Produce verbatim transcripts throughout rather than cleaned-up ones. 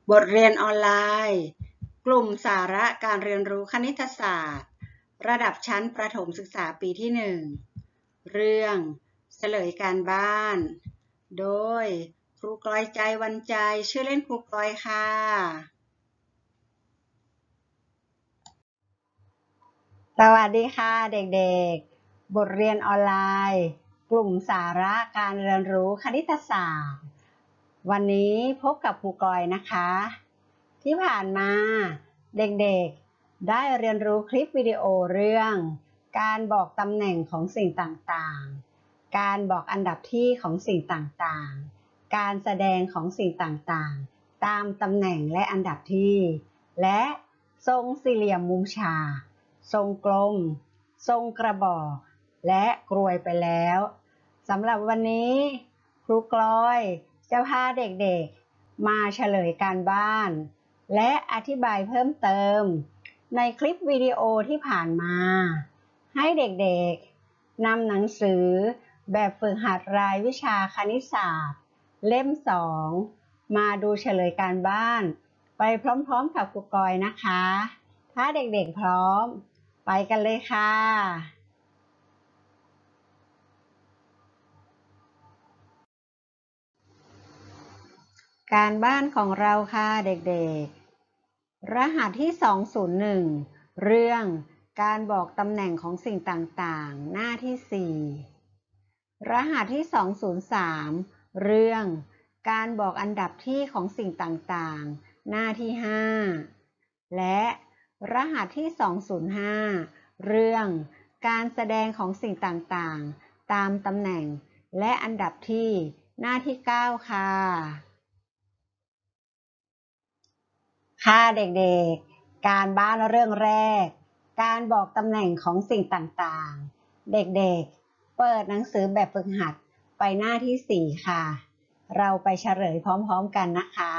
บทเรียนออนไลน์กลุ่มสาระการเรียนรู้คณิตศาสตร์ระดับชั้นประถมศึกษาปีที่หนึ่งเรื่องเฉลยการบ้านโดยครูกลอยใจวันใจชื่อเล่นครูกลอยค่ะสวัสดีค่ะเด็กๆบทเรียนออนไลน์กลุ่มสาระการเรียนรู้คณิตศาสตร์วันนี้พบกับครูกลอยนะคะที่ผ่านมาเด็กๆได้เรียนรู้คลิปวิดีโอเรื่องการบอกตำแหน่งของสิ่งต่างๆการบอกอันดับที่ของสิ่งต่างๆการแสดงของสิ่งต่างๆตามตำแหน่งและอันดับที่และทรงสี่เหลี่ยมมุมฉากทรงกลมทรงกระบอกและกรวยไปแล้วสำหรับวันนี้ครูกลอยจะพาเด็กๆมาเฉลยการบ้านและอธิบายเพิ่มเติมในคลิปวิดีโอที่ผ่านมาให้เด็กๆนำหนังสือแบบฝึกหัดรายวิชาคณิตศาสตร์เล่มสองมาดูเฉลยการบ้านไปพร้อมๆกับครูกลอยนะคะถ้าเด็กๆพร้อมไปกันเลยค่ะการบ้านของเราค่ะเด็กๆรหัสที่สองศูนย์หนึ่งเรื่องการบอกตำแหน่งของสิ่งต่างๆหน้าที่สี่รหัสที่สองศูนย์สามเรื่องการบอกอันดับที่ของสิ่งต่างๆหน้าที่ห้าและรหัสที่สองศูนย์ห้าเรื่องการแสดงของสิ่งต่างๆตามตำแหน่งและอันดับที่หน้าที่เก้าค่ะค่ะเด็กๆการบ้านเรื่องแรกการบอกตำแหน่งของสิ่งต่างๆเด็กๆเปิดหนังสือแบบฝึกหัดไปหน้าที่สี่ค่ะเราไปเฉลยพร้อมๆกันนะคะ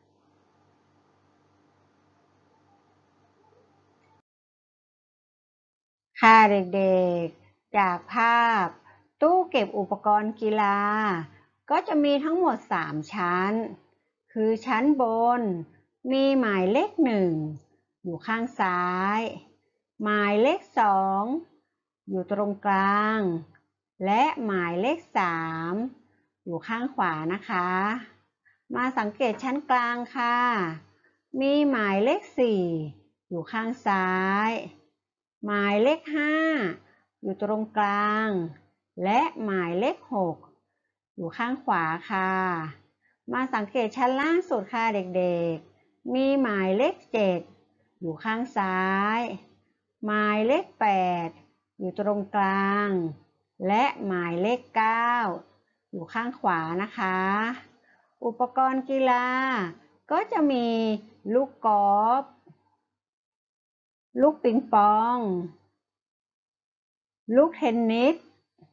ค่ะเด็กๆจากภาพตู้เก็บอุปกรณ์กีฬาก็จะมีทั้งหมดสามชั้นคือชั้นบนมีหมายเลขหนึ่งอยู่ข้างซ้ายหมายเลขสองอยู่ตรงกลางและหมายเลขสามอยู่ข้างขวานะคะมาสังเกตชั้นกลางค่ะมีหมายเลขสี่อยู่ข้างซ้ายหมายเลขห้าอยู่ตรงกลางและหมายเลขหกอยู่ข้างขวาค่ะมาสังเกตชั้นล่างสุดค่ะเด็กๆมีหมายเลขเจ็ดอยู่ข้างซ้ายหมายเลขแปดอยู่ตรงกลางและหมายเลขเก้าอยู่ข้างขวานะคะอุปกรณ์กีฬาก็จะมีลูกกอล์ฟลูกปิงปองลูกเทนนิส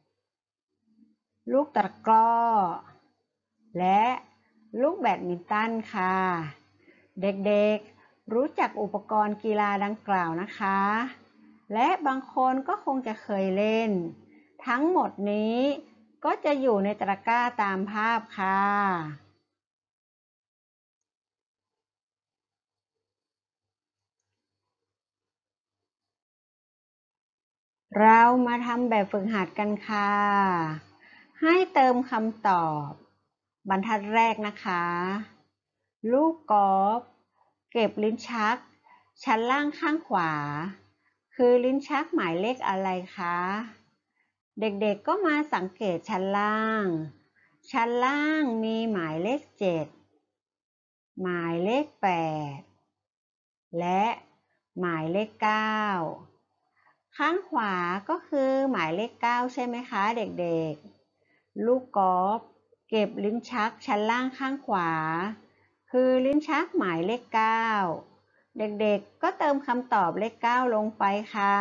ลูกตะกร้อและลูกแบดมินตันค่ะเด็กๆรู้จักอุปกรณ์กีฬาดังกล่าวนะคะและบางคนก็คงจะเคยเล่นทั้งหมดนี้ก็จะอยู่ในตะกร้าตามภาพค่ะเรามาทำแบบฝึกหัดกันค่ะให้เติมคำตอบบรรทัดแรกนะคะลูกกอล์ฟเก็บลิ้นชักชั้นล่างข้างขวาคือลิ้นชักหมายเลขอะไรคะเด็กๆก็มาสังเกตชั้นล่างชั้นล่างมีหมายเลขเจ็ดหมายเลขแปดและหมายเลขเก้าข้างขวาก็คือหมายเลขเก้าใช่ไหมคะเด็กๆลูกกอล์ฟเก็บลิ้นชักชั้นล่างข้างขวาคือลิ้นชักหมายเลขเก้าเด็กๆก็เติมคำตอบเลขเก้าลงไปค่ะ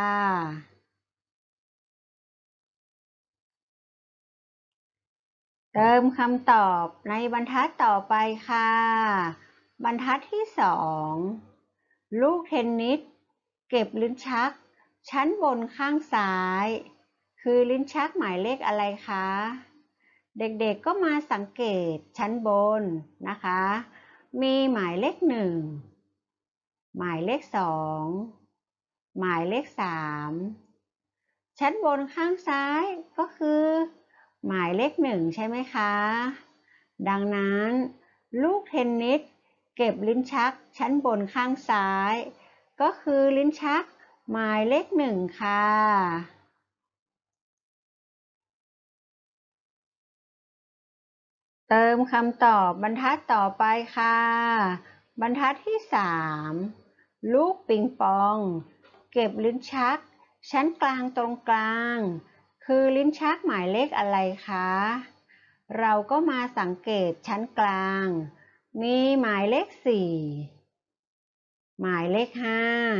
เติมคำตอบในบรรทัดต่อไปค่ะบรรทัดที่สองลูกเทนนิสเก็บลิ้นชักชั้นบนข้างซ้ายคือลิ้นชักหมายเลขอะไรคะเด็กๆก็มาสังเกตชั้นบนนะคะมีหมายเลขหนึ่งหมายเลขสองหมายเลขสามชั้นบนข้างซ้ายก็คือหมายเลขหนึ่งใช่ไหมคะดังนั้นลูกเทนนิสเก็บลิ้นชักชั้นบนข้างซ้ายก็คือลิ้นชักหมายเลขหนึ่งค่ะเติมคำตอบบรรทัดต่อไปค่ะบรรทัดที่สามลูกปิงปองเก็บลิ้นชักชั้นกลางตรงกลางคือลิ้นชักหมายเลขอะไรคะเราก็มาสังเกตชั้นกลางมีหมายเลขสี่หมายเลขห้า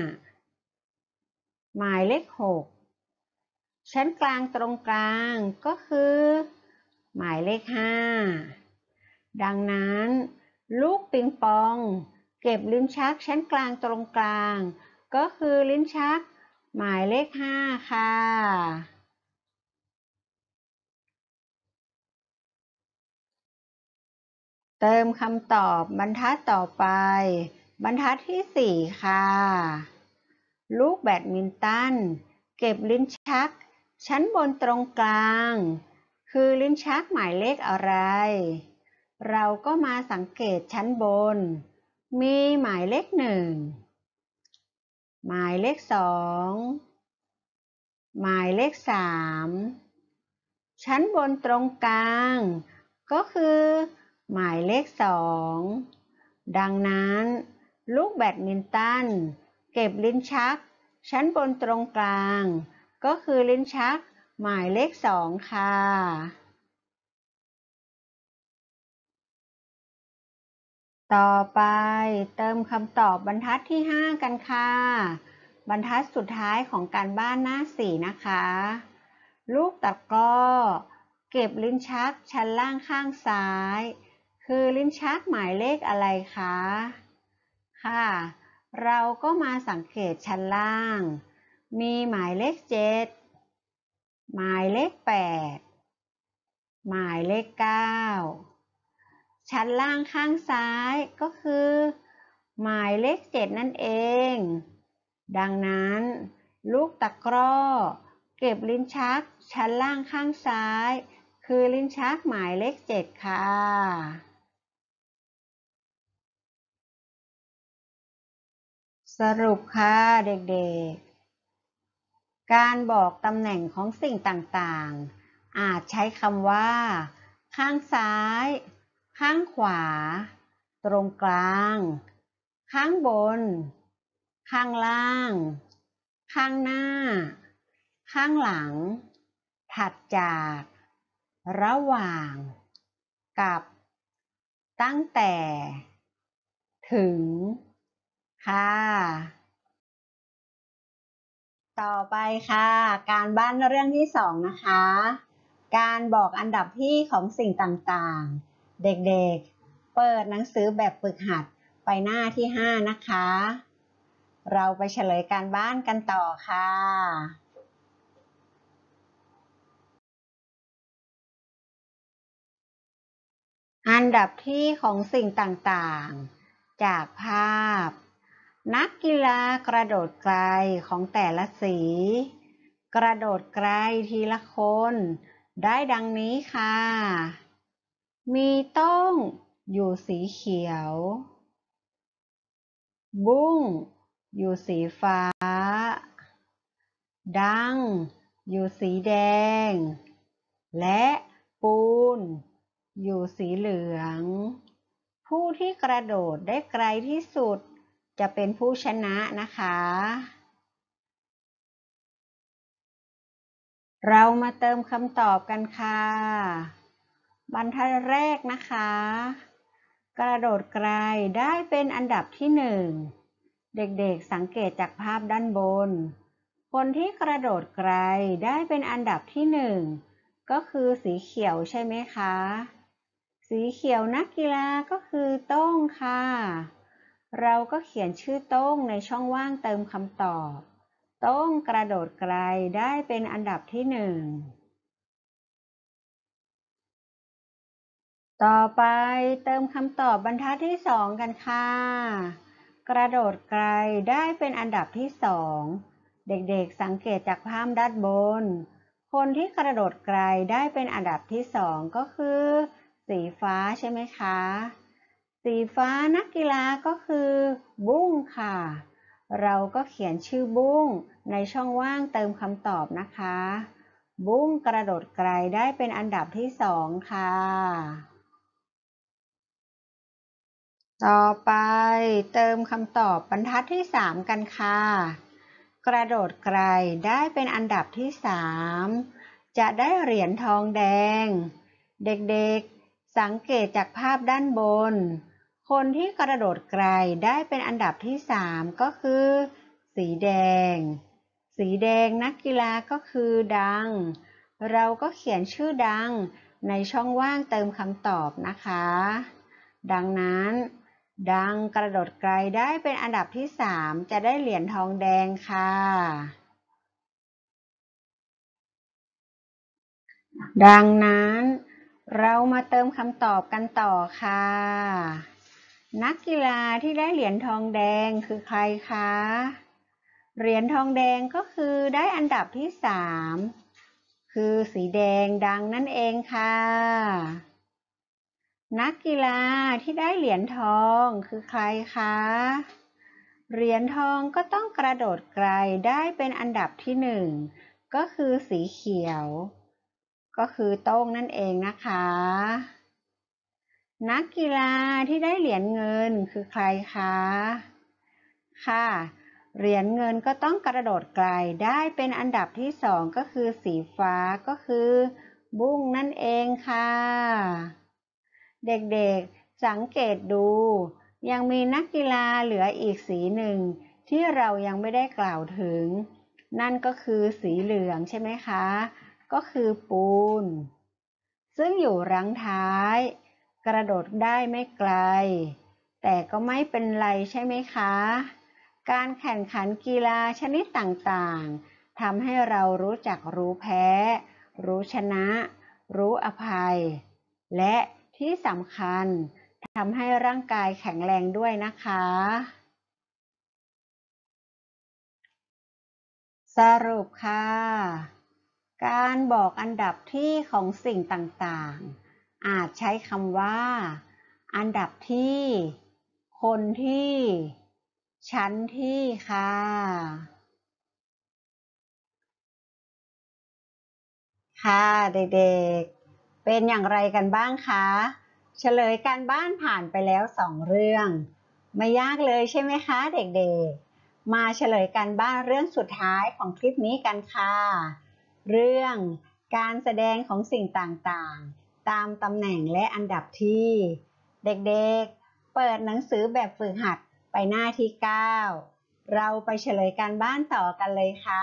หมายเลขหกชั้นกลางตรงกลางก็คือหมายเลขห้าดังนั้นลูกปิงปองเก็บลิ้นชักชั้นกลางตรงกลางก็คือลิ้นชักหมายเลขห้าค่ะเติมคำตอบบรรทัดต่อไปบรรทัดที่สี่ค่ะลูกแบดมินตันเก็บลิ้นชักชั้นบนตรงกลางคือลิ้นชักหมายเลขอะไรเราก็มาสังเกตชั้นบนมีหมายเลขหนึ่งหมายเลขสองหมายเลขสามชั้นบนตรงกลางก็คือหมายเลขสองดังนั้นลูกแบดมินตันเก็บลิ้นชักชั้นบนตรงกลางก็คือลิ้นชักหมายเลขสองค่ะต่อไปเติมคำตอบบรรทัดที่ห้ากันค่ะบรรทัดสุดท้ายของการบ้านหน้าสี่นะคะลูกตะกร้อเก็บลิ้นชักชั้นล่างข้างซ้ายคือลิ้นชักหมายเลขอะไรคะค่ะเราก็มาสังเกตชั้นล่างมีหมายเลขเจ็ดหมายเลขแปดหมายเลขเก้าชั้นล่างข้างซ้ายก็คือหมายเลขเจ็ดนั่นเองดังนั้นลูกตะกร้อเก็บลิ้นชักชั้นล่างข้างซ้ายคือลิ้นชักหมายเลขเจ็ดค่ะสรุปค่ะเด็กๆการบอกตำแหน่งของสิ่งต่างๆอาจใช้คำว่าข้างซ้ายข้างขวาตรงกลางข้างบนข้างล่างข้างหน้าข้างหลังถัดจากระหว่างกับตั้งแต่ถึงค่ะต่อไปค่ะการบ้านเรื่องที่สองนะคะการบอกอันดับที่ของสิ่งต่างๆเด็กๆเปิดหนังสือแบบฝึกหัดไปหน้าที่ห้านะคะเราไปเฉลยการบ้านกันต่อค่ะอันดับที่ของสิ่งต่างๆจากภาพนักกีฬากระโดดไกลของแต่ละสี กระโดดไกลทีละคนได้ดังนี้ค่ะ มีโต้งอยู่สีเขียว บุ้งอยู่สีฟ้า ดังอยู่สีแดง และปูนอยู่สีเหลือง ผู้ที่กระโดดได้ไกลที่สุดจะเป็นผู้ชนะนะคะ เรามาเติมคำตอบกันค่ะบรรทัดแรกนะคะกระโดดไกลได้เป็นอันดับที่หนึ่งเด็กๆสังเกตจากภาพด้านบนคนที่กระโดดไกลได้เป็นอันดับที่หนึ่งก็คือสีเขียวใช่ไหมคะสีเขียวนักกีฬาก็คือโต้งค่ะเราก็เขียนชื่อโต้งในช่องว่างเติมคำตอบโต้งกระโดดไกลได้เป็นอันดับที่หนึ่งต่อไปเติมคำตอบบรรทัดที่สองกันค่ะ กระโดดไกลได้เป็นอันดับที่สอง เด็กๆสังเกตจากภาพด้านบน คนที่กระโดดไกลได้เป็นอันดับที่สองก็คือสีฟ้าใช่ไหมคะ สีฟ้านักกีฬาก็คือบุ้งค่ะ เราก็เขียนชื่อบุ้งในช่องว่างเติมคำตอบนะคะ บุ้งกระโดดไกลได้เป็นอันดับที่สองค่ะ ต่อไปเติมคำตอบบรรทัดที่สามกันค่ะ กระโดดไกลได้เป็นอันดับที่สามจะได้เหรียญทองแดง เด็กๆสังเกตจากภาพด้านบน คนที่กระโดดไกลได้เป็นอันดับที่สามก็คือ สีแดง สีแดงนักกีฬาก็คือดัง เราก็เขียนชื่อดังในช่องว่างเติมคำตอบนะคะ ดังนั้นดังกระโดดไกลได้เป็นอันดับที่สามจะได้เหรียญทองแดงค่ะ ดังนั้นเรามาเติมคำตอบกันต่อค่ะ นักกีฬาที่ได้เหรียญทองแดงคือใครคะ เหรียญทองแดงก็คือได้อันดับที่สามคือสีแดงดังนั่นเองค่ะ นักกีฬาที่ได้เหรียญทองคือใครคะ เหรียญทองก็ต้องกระโดดไกลได้เป็นอันดับที่หนึ่งก็คือสีเขียว ก็คือโต้งนั่นเองนะคะ นักกีฬาที่ได้เหรียญเงินคือใครคะ ค่ะ เหรียญเงินก็ต้องกระโดดไกลได้เป็นอันดับที่สองก็คือสีฟ้าก็คือบุ้งนั่นเองค่ะ เด็กๆสังเกตดูยังมีนักกีฬาเหลืออีกสีหนึ่งที่เรายังไม่ได้กล่าวถึง นั่นก็คือสีเหลืองใช่ไหมคะ ก็คือปูน ซึ่งอยู่รั้งท้ายกระโดดได้ไม่ไกล แต่ก็ไม่เป็นไรใช่ไหมคะ การแข่งขันกีฬาชนิดต่างๆทำให้เรารู้จักรู้แพ้ รู้ชนะ รู้อภัย และที่สำคัญทำให้ร่างกายแข็งแรงด้วยนะคะ สรุปค่ะ การบอกอันดับที่ของสิ่งต่างๆอาจใช้คำว่า อันดับที่ คนที่ ชั้นที่ค่ะค่ะเด็กๆเป็นอย่างไรกันบ้างคะเฉลยการบ้านผ่านไปแล้วสองเรื่องไม่ยากเลยใช่ไหมคะเด็กๆมาเฉลยการบ้านเรื่องสุดท้ายของคลิปนี้กันค่ะเรื่องการแสดงของสิ่งต่างๆตามตำแหน่งและอันดับที่เด็กๆเปิดหนังสือแบบฝึกหัดไปหน้าที่เก้าเราไปเฉลยการบ้านต่อกันเลยค่ะ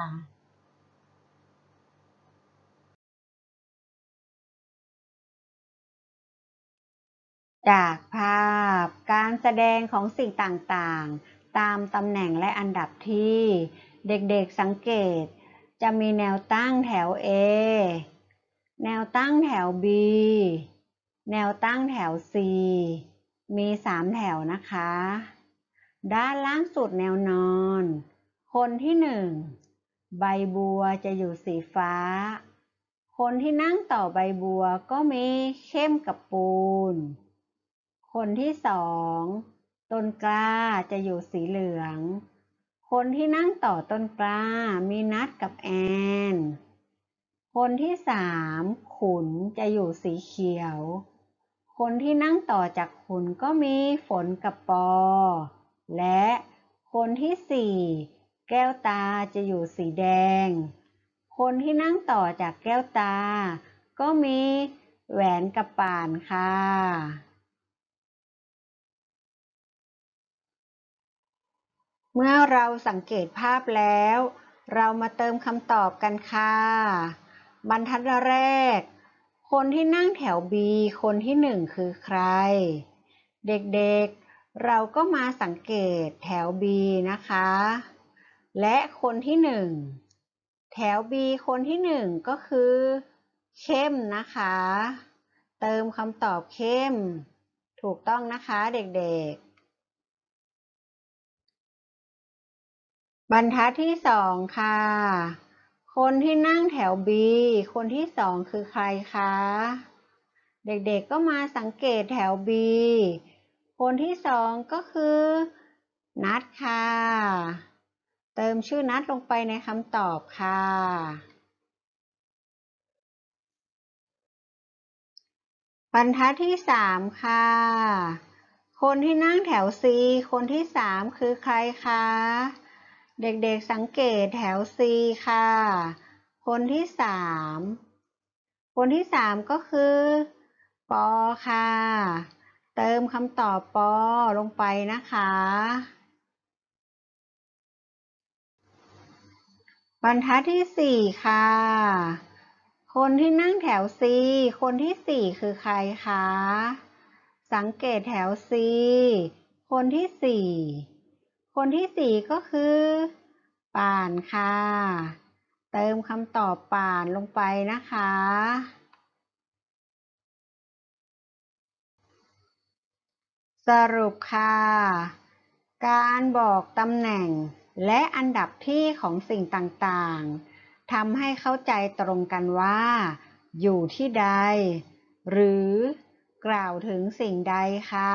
จากภาพการแสดงของสิ่งต่างๆตามตำแหน่งและอันดับที่เด็กๆสังเกตจะมีแนวตั้งแถว A แนวตั้งแถว B แนวตั้งแถว C มีสามแถวนะคะด้านล่างสุดแนวนอนคนที่หนึ่งใบบัวจะอยู่สีฟ้าคนที่นั่งต่อใบบัวก็มีเข้มกับปูนคนที่สองต้นกล้าจะอยู่สีเหลืองคนที่นั่งต่อต้นกล้ามีนัดกับแอนคนที่สามขุนจะอยู่สีเขียวคนที่นั่งต่อจากขุนก็มีฝนกับปอและคนที่สี่แก้วตาจะอยู่สีแดงคนที่นั่งต่อจากแก้วตาก็มีแหวนกับป่านค่ะเมื่อเราสังเกตภาพแล้วเรามาเติมคำตอบกันค่ะบรรทัดแรกคนที่นั่งแถว B คนที่หนึ่งคือใครเด็กๆเราก็มาสังเกตแถว B นะคะและคนที่หนึ่งแถว B คนที่หนึ่งก็คือเข้มนะคะเติมคำตอบเข้มถูกต้องนะคะเด็กๆบรรทัดที่สองค่ะคนที่นั่งแถว B คนที่สองคือใครคะเด็กๆก็มาสังเกตแถว B คนที่สองก็คือนัทค่ะเติมชื่อนัทลงไปในคำตอบค่ะบรรทัดที่สามค่ะคนที่นั่งแถว C คนที่สามคือใครคะเด็กๆสังเกตแถว C ค่ะคนที่สามคนที่สามก็คือปอค่ะเติมคำตอบปอลงไปนะคะบรรทัดที่สี่ค่ะคนที่นั่งแถว C คนที่สี่คือใครคะสังเกตแถว C คนที่สี่คนที่สี่ก็คือป่านค่ะเติมคำตอบป่านลงไปนะคะสรุปค่ะการบอกตำแหน่งและอันดับที่ของสิ่งต่างๆทำให้เข้าใจตรงกันว่าอยู่ที่ใดหรือกล่าวถึงสิ่งใดค่ะ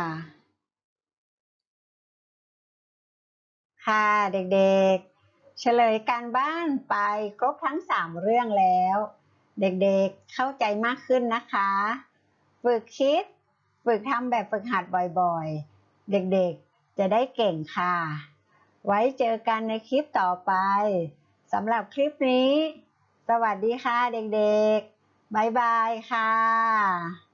ค่ะเด็กๆเฉลยการบ้านไปครบทั้งสามเรื่องแล้วเด็กๆเข้าใจมากขึ้นนะคะฝึกคิดฝึกทำแบบฝึกหัดบ่อยๆเด็กๆจะได้เก่งค่ะไว้เจอกันในคลิปต่อไปสำหรับคลิปนี้สวัสดีค่ะเด็กๆบ๊ายบายค่ะ